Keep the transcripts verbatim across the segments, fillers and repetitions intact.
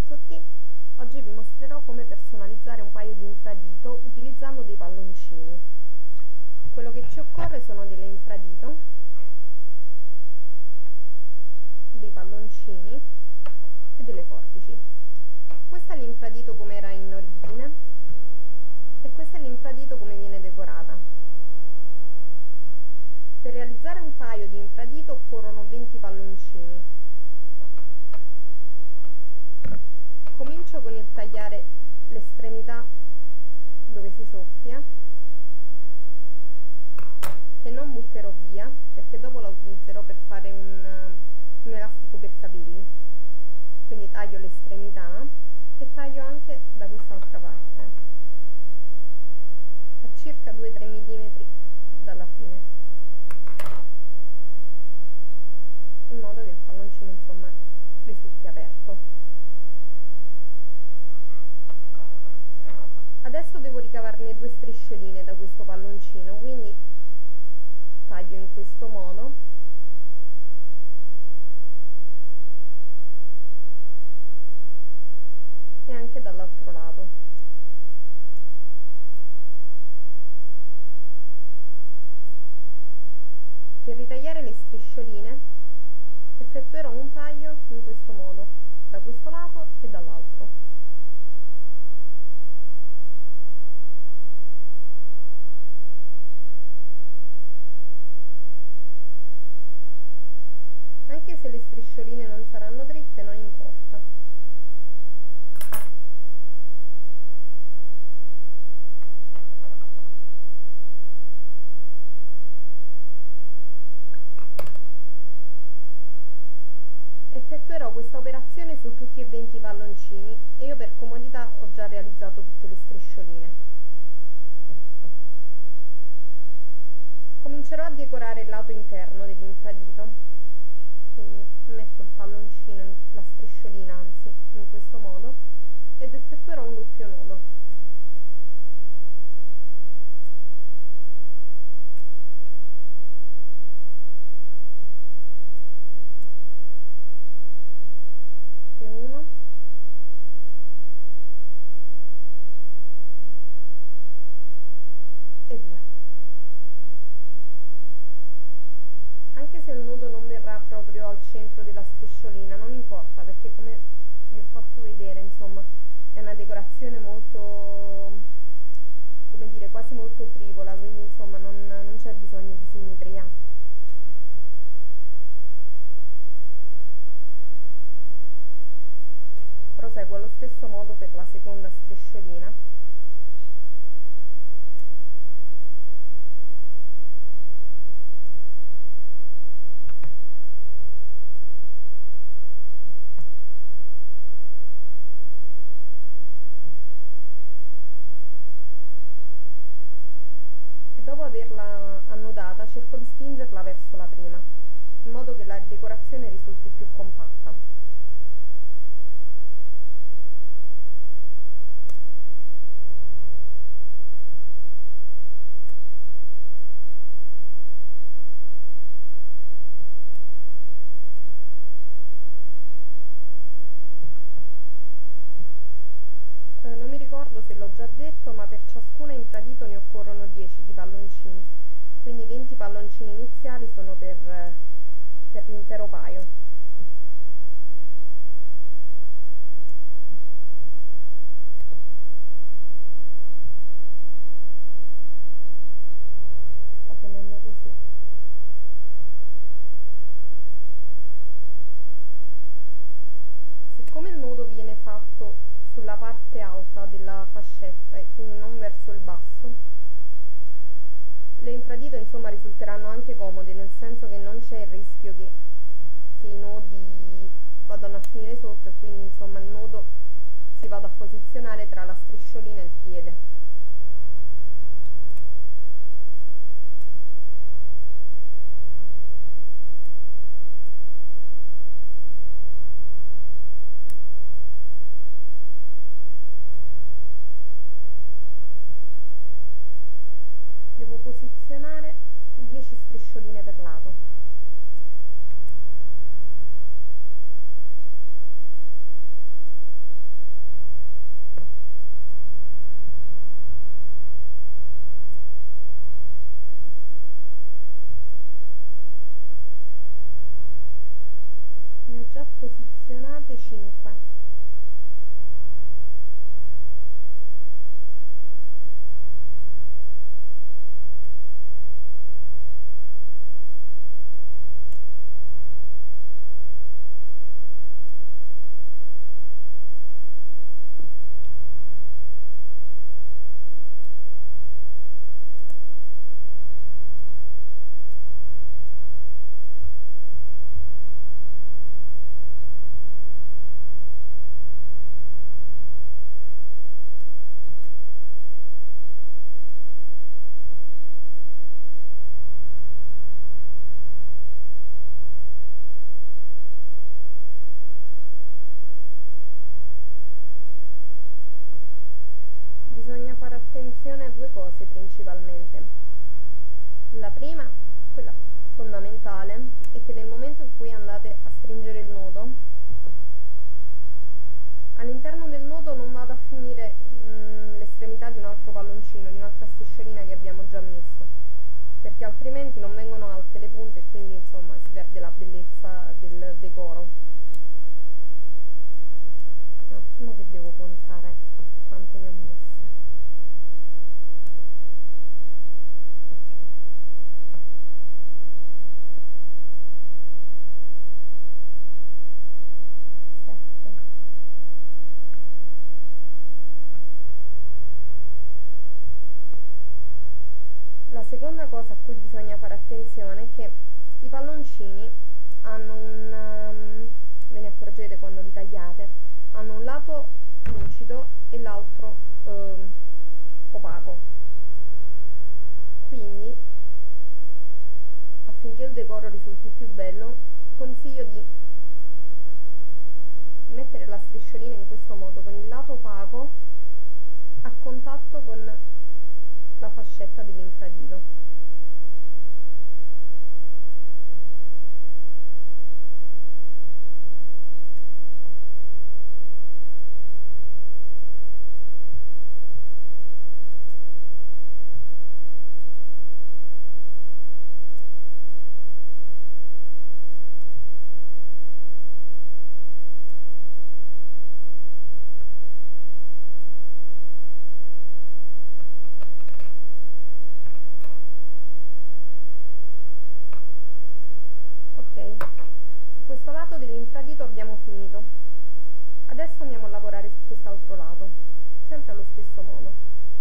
tutti, oggi vi mostrerò come personalizzare un paio di infradito utilizzando dei palloncini. Quello che ci occorre sono delle infradito, dei palloncini e delle forbici. Questo è l'infradito come era in origine e questo è l'infradito come viene decorata. Per realizzare un paio di infradito occorrono venti palloncini. Comincio con il tagliare l'estremità dove si soffia, che non butterò via perché dopo la utilizzerò per fare un, un elastico per capelli. Quindi taglio l'estremità e taglio anche da quest'altra parte a circa due tre millimetri dalla fine, in modo che il palloncino insomma risulti aperto. Adesso devo ricavarne due striscioline da questo palloncino, quindi taglio in questo modo e anche dall'altro lato. Per ritagliare le striscioline effettuerò un taglio in questo modo, da questo lato e dall'altro. Anche se le striscioline non saranno dritte, non importa. Effettuerò questa operazione su tutti e venti i palloncini e io per comodità ho già realizzato tutte le striscioline. Comincerò a decorare il lato interno dell'infradito. Quindi metto il palloncino, la strisciolina anzi, in questo modo ed effettuerò un doppio nodo. E uno. E due. Anche se il nodo non verrà proprio al centro della strisciolina, non importa perché come vi ho fatto vedere insomma è una decorazione molto, come dire, quasi molto frivola, quindi insomma non, non c'è bisogno di simmetria. Proseguo allo stesso modo per la seconda strisciolina. Dopo averla annodata cerco di spingerla verso la prima, in modo che la decorazione risulti più compatta. Eh, non mi ricordo se l'ho già detto, ma per ciascuna infradito ne occorrono dieci di palloncini, quindi venti palloncini iniziali sono per, per l'intero paio. Sta venendo così. Siccome il nodo viene fatto sulla parte alta della fascetta e quindi non verso il basso, le infradito insomma risulteranno anche comode, nel senso che non c'è il rischio che, che i nodi vadano a finire sotto e quindi insomma il nodo si vada a posizionare tra la strisciolina e il piede. Devo posizionare dieci striscioline per lato. principalmente. La prima, quella fondamentale, è che nel momento in cui andate a stringere il nodo, all'interno del nodo non vada a finire mh, l'estremità di un altro palloncino, di un'altra strisciolina che abbiamo già messo, perché altrimenti non vengono alte le punte e quindi insomma si perde la bellezza del decoro. Un attimo che devo contare quante ne ho messe. La seconda cosa a cui bisogna fare attenzione è che i palloncini hanno un, um, ve ne accorgete quando li tagliate, hanno un lato lucido e l'altro um, opaco, quindi affinché il decoro risulti più bello consiglio di mettere la strisciolina in questo modo, con il lato opaco a contatto con la fascetta dell'infradito. Su questo lato dell'infradito abbiamo finito. Adesso andiamo a lavorare su quest'altro lato, sempre allo stesso modo.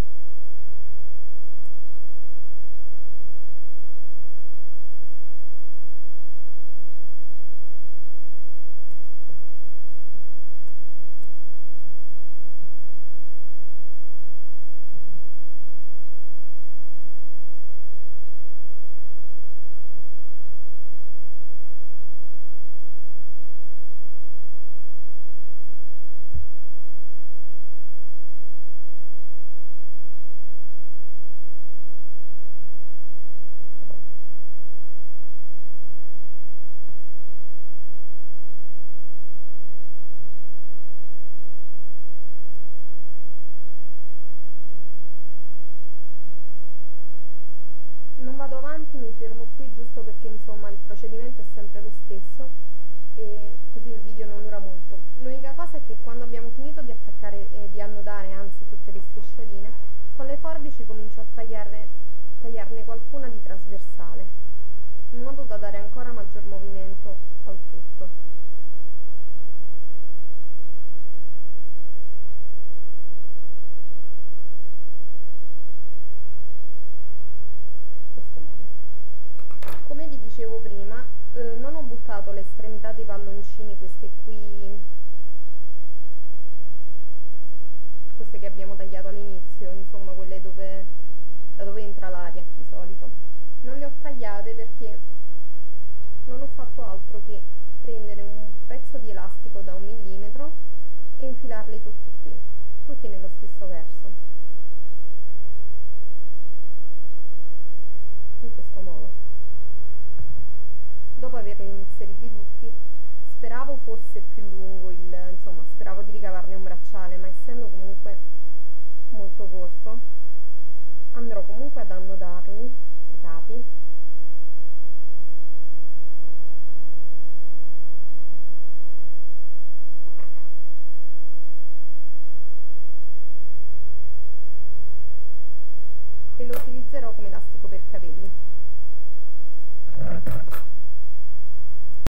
Non vado avanti, mi fermo qui giusto perché insomma il procedimento è sempre lo stesso e così il video non dura molto. L'unica cosa è che quando abbiamo finito di attaccare e eh, di annodare anzi tutte le striscioline, con le forbici comincio a tagliare, tagliarne qualcuna di trasversale, in modo da dare ancora maggior movimento al tutto. Come vi dicevo prima, eh, non ho buttato le estremità dei palloncini, queste qui, queste che abbiamo tagliato all'inizio, insomma quelle dove, da dove entra l'aria di solito. Non le ho tagliate perché non ho fatto altro che prendere un pezzo di elastico da un millimetro e infilarli tutti qui, tutti nello stesso verso, in questo modo. Dopo averli inseriti tutti, speravo fosse più lungo il, insomma, speravo di ricavarne un bracciale, ma essendo comunque molto corto, andrò comunque ad annodarli, i capi, e lo utilizzerò come elastico per capelli.